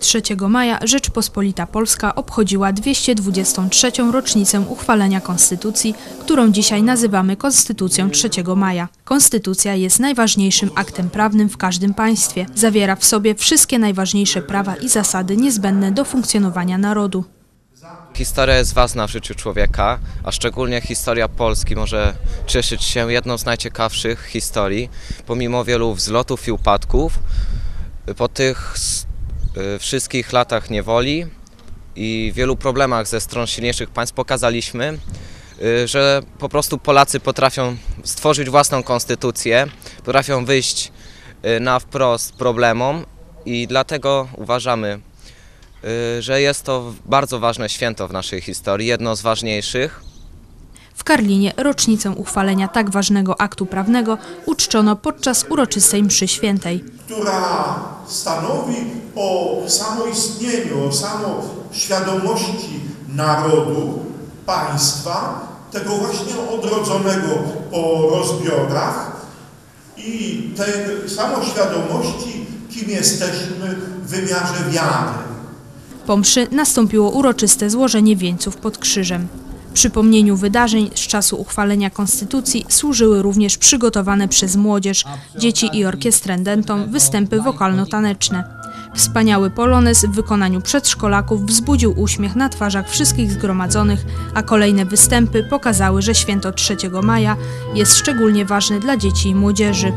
3 maja Rzeczpospolita Polska obchodziła 223. rocznicę uchwalenia Konstytucji, którą dzisiaj nazywamy Konstytucją 3 maja. Konstytucja jest najważniejszym aktem prawnym w każdym państwie. Zawiera w sobie wszystkie najważniejsze prawa i zasady niezbędne do funkcjonowania narodu. Historia jest ważna w życiu człowieka, a szczególnie historia Polski może cieszyć się jedną z najciekawszych historii, pomimo wielu wzlotów i upadków. Po tych wszystkich latach niewoli i wielu problemach ze stron silniejszych państw pokazaliśmy, że po prostu Polacy potrafią stworzyć własną konstytucję, potrafią wyjść na wprost problemom i dlatego uważamy, że jest to bardzo ważne święto w naszej historii, jedno z ważniejszych. W Karlinie rocznicę uchwalenia tak ważnego aktu prawnego uczczono podczas uroczystej mszy świętej, która stanowi o samoistnieniu, o samoświadomości narodu, państwa, tego właśnie odrodzonego po rozbiorach i tej samoświadomości, kim jesteśmy w wymiarze wiary. Po mszy nastąpiło uroczyste złożenie wieńców pod krzyżem. Przypomnieniu wydarzeń z czasu uchwalenia Konstytucji służyły również przygotowane przez młodzież, dzieci i orkiestrę występy wokalno-taneczne. Wspaniały polonez w wykonaniu przedszkolaków wzbudził uśmiech na twarzach wszystkich zgromadzonych, a kolejne występy pokazały, że święto 3 maja jest szczególnie ważne dla dzieci i młodzieży.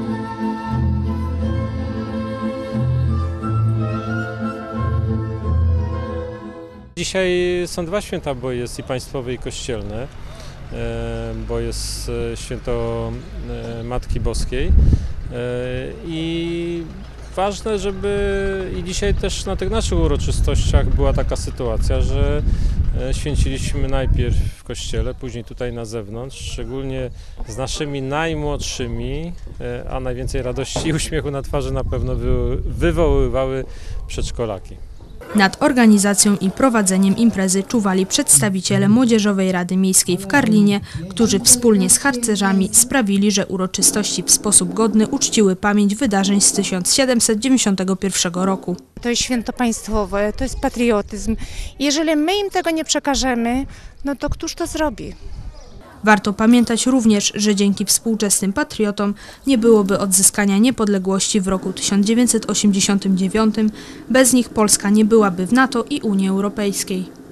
Dzisiaj są dwa święta, bo jest i państwowe, i kościelne, bo jest święto Matki Boskiej i ważne, żeby i dzisiaj też na tych naszych uroczystościach była taka sytuacja, że święciliśmy najpierw w kościele, później tutaj na zewnątrz, szczególnie z naszymi najmłodszymi, a najwięcej radości i uśmiechu na twarzy na pewno wywoływały przedszkolaki. Nad organizacją i prowadzeniem imprezy czuwali przedstawiciele Młodzieżowej Rady Miejskiej w Karlinie, którzy wspólnie z harcerzami sprawili, że uroczystości w sposób godny uczciły pamięć wydarzeń z 1791 roku. To jest święto państwowe, to jest patriotyzm. Jeżeli my im tego nie przekażemy, no to któż to zrobi? Warto pamiętać również, że dzięki współczesnym patriotom nie byłoby odzyskania niepodległości w roku 1989, bez nich Polska nie byłaby w NATO i Unii Europejskiej.